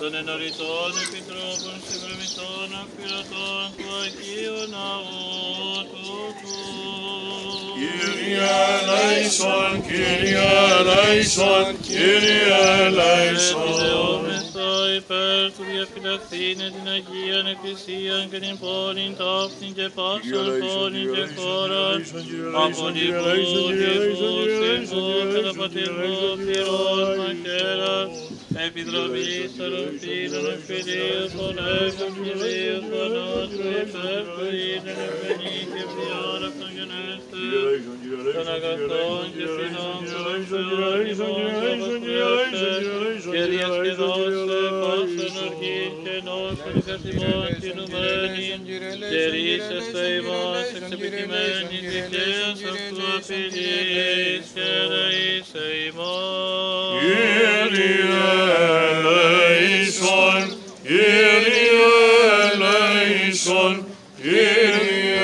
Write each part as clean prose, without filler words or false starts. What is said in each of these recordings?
των ενωριτών επιτρόπων συμπρεμητών αφιερωτών του Αγίου Ναού τούτου. Κύριε ελέησον, Κύριε ελέησον, Κύριε ελέησον. Επιδεόμεθα υπέρ του διαφυλαχθήνε την Αγίαν Εκκλησίαν και την πόλην ταύτην και πάσαν πόλην και χώραν από λιβού, σύμβου, καταπατηρμού, πυρός, μαχαίρας, επιδρομής, αρροφήνων, εμφυλίων, πολέμων, κυρίως, φανάτου, υπέρ του είναι ευμενή και διάρρακτον γενέστε, των αγαθών και συνόντων, και διασκεδώσε πάσαν οργήν και νόσων καθημών κινουμένην, και ρίσεστε ημάς εξεπιτημένης δικαίας αυτού απειλής, και ελεήσε ημάς. Κύριε ελέησον, Κύριε ελέησον, Κύριε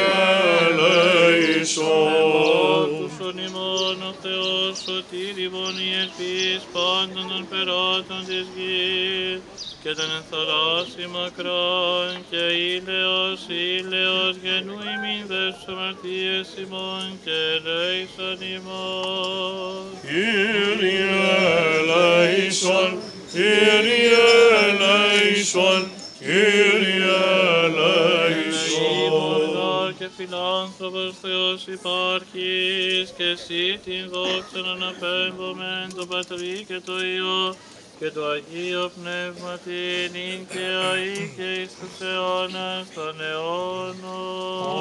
ελέησον. Ότουσον ημών ο Θεός σωτήριμον η ελπίς πάντων των περάτων της γης, και τον ενθαρράσει μακράν, και ήλαιος γενού ημίν δες αμαρτίες ημών, και ελέησον ημών. Κύριε ελέησον, Κύριε ελέησον, Κύριε ελέησον. Και φιλάνθρωπος Θεός υπάρχεις, και εσύ την δόξα αναπέμπομεν το Πατρί και το Υιό και το Αγίο Πνεύματι νυν και αεί και εις τους αιώνας των αιώνων.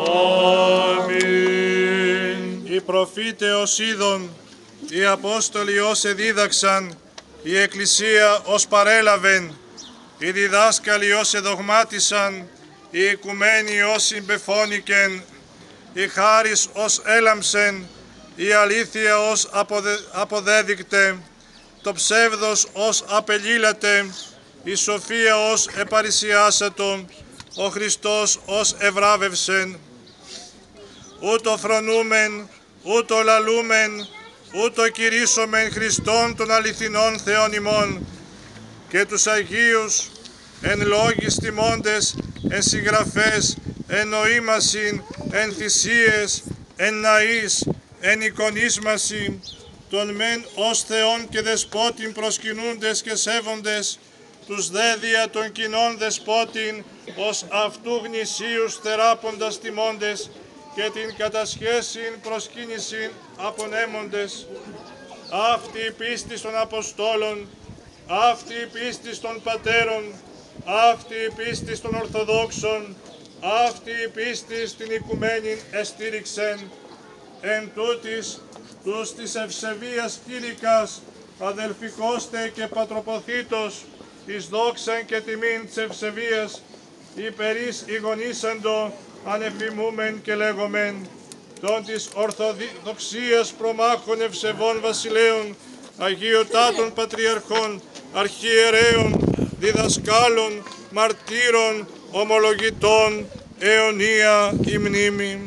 Αμήν. Οι προφήτεως είδων, οι Απόστολοι ως εδίδαξαν, η Εκκλησία ως παρέλαβεν, οι διδάσκαλοι ως εδογμάτισαν, οι οικουμένοι ως συμπεφώνικεν, η χάρις ως έλαμψεν, η αλήθεια ως αποδέδεικτε, το ψεύδος ως απελήλατε, η σοφία ως επαρισιάσατο, ο Χριστός ως ευράβευσεν. Ούτω φρονούμεν, ούτω λαλούμεν, ούτω κηρύσσομεν Χριστόν των αληθινών Θεών ημών, και τους Αγίους εν λόγοις τιμώντες, εν συγγραφές, εν νοήμασιν, εν θυσίες, εν ναείς, εν εικονίσμασιν, των μεν ως Θεόν και Δεσπότην προσκυνούντες και σέβοντες, τους δε δια των κοινών Δεσπότην ως αυτού γνησίους θεράποντας τιμώντες, και την κατασχέσιν προσκύνησιν απονέμοντες. Αυτή η πίστη των Αποστόλων, αυτή η πίστη των Πατέρων, αυτή η πίστη των Ορθοδόξων, αυτή η πίστη στην οικουμένην εστήριξεν. Εν τούτης, τους της ευσεβίας κήρυκας, αδελφικώστε και πατροποθήτως, εις δόξαν και τιμήν της ευσεβίας, υπερείς ηγονίσαντο, ανεφημούμεν και λέγομεν, των της Ορθοδοξίας προμάχων ευσεβών βασιλέων, αγιωτάτων πατριαρχών, αρχιερέων, διδασκάλων, μαρτύρων, ομολογητών, αιωνία η μνήμη.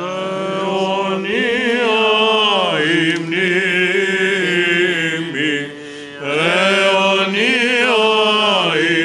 Αιωνία η μνήμη, αιωνία η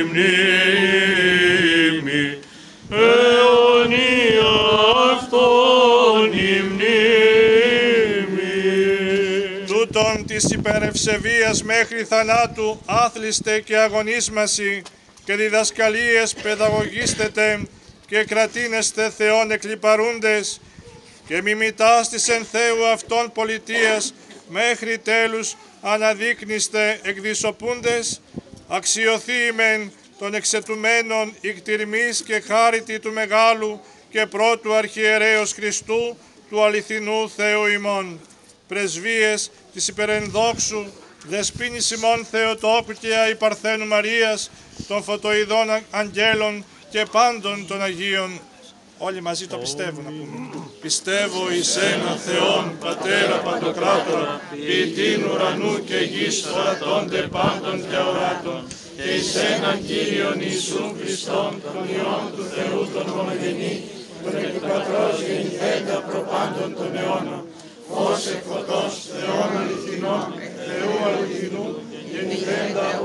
μνήμη, αιωνία αυτόν η μνήμη. Τούτον της υπερευσεβίας μέχρι θανάτου άθλιστε και αγωνίσμαση, και διδασκαλίες παιδαγωγίστετε, και κρατήνεστε Θεόν εκλιπαρούντες, και μιμητάς της εν Θεού αυτών πολιτείας μέχρι τέλους αναδείκνυστε εκδισοπούντες, αξιοθήμεν των εξετουμένων ικτηρμής και χάριτη του Μεγάλου και πρώτου Αρχιερέως Χριστού του αληθινού Θεού ημών. Πρεσβείες της υπερενδόξου Δεσποίνης ημών Θεοτόπικια η Παρθένου Μαρίας, των φωτοειδών αγγέλων και πάντων των Αγίων. Όλοι μαζί το πιστεύουν να πούμε. Πιστεύω εις ένα Θεόν, Πατέρα Παντοκράτορα, ποιητήν ουρανού και γης, ορατώνται πάντων και οράτων, και εις έναν Κύριον Ιησούν Χριστόν, τον Υιόν του Θεού τον ομογενή, τον εκ του Πατρός γεννηθέντα προπάντων των αιώνων, ως εκ φωτός Θεόν αληθινών, Θεού αληθινού, γεννηθέντα ου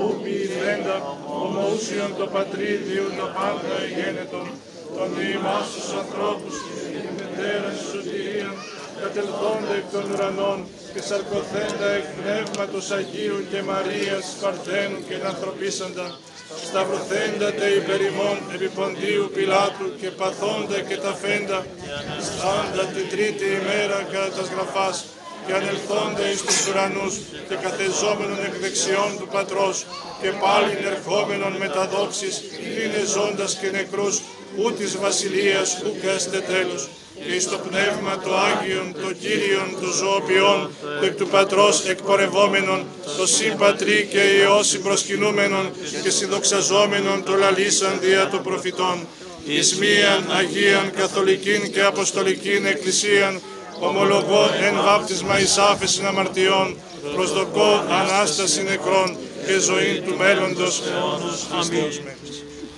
ποιηθέντα, ομοούσιον το πατρίδιο το πάντα γένετο, των ημάς τους ανθρώπους, την μετέρα σωτηρίαν, κατελθόντα εκ των ουρανών και σαρκωθέντα εκ πνεύματος Αγίου και Μαρίας Παρθένου και ανθρωπίσαντα, σταυρωθέντα τε υπερ ημών επί Ποντίου Πιλάτου και παθόντα και ταφέντα, στάντα την τρίτη ημέρα κατά τας γραφάς και ανελθόντα εις τους ουρανούς και καθεζόμενον εκ δεξιών του Πατρός και πάλιν ερχόμενον με τα δόξης, είναι ζώντας και νεκρούς, ού της βασιλείας ουκ έστε τέλος. Και εις το πνεύμα το Άγιον, το Κύριον, το ζωοποιών, εκ του Πατρός εκπορευόμενον, το συμπατρί και Υιό συμπροσκυνούμενον και συνδοξαζόμενον το λαλήσαν δια των προφητών, εις μίαν Αγίαν Καθολικήν και Αποστολικήν Εκκλησίαν, ομολογώ εν βάπτισμα εις άφεσιν αμαρτιών, προσδοκώ Ανάσταση νεκρών και ζωήν του μέλλοντος αιώνος Χριστέως μέλλης.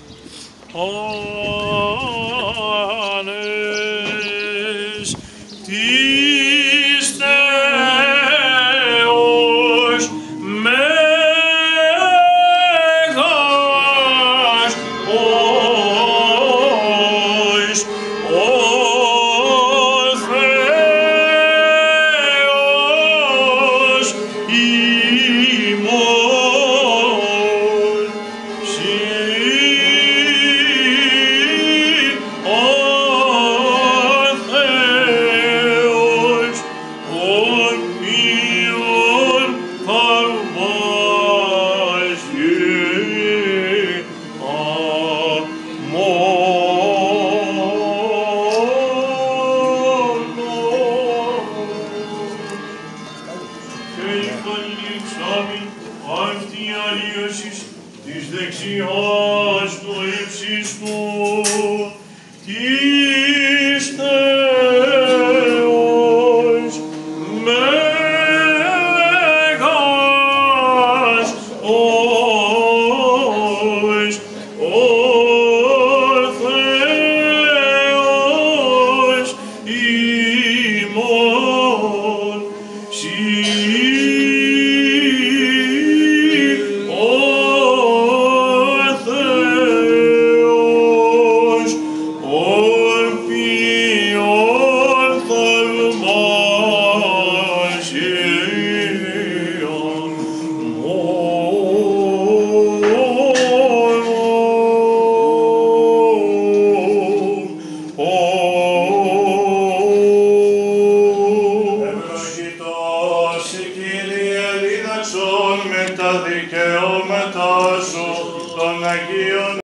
Άνες της Θεός μέγας ως ο Θεός ημών. Αυτή αλλίωσης της δεξιάς του ύψιστου της Θεός μέγας ως ο Θεός ημών. Με τα δικαιώματα σου των Αγίων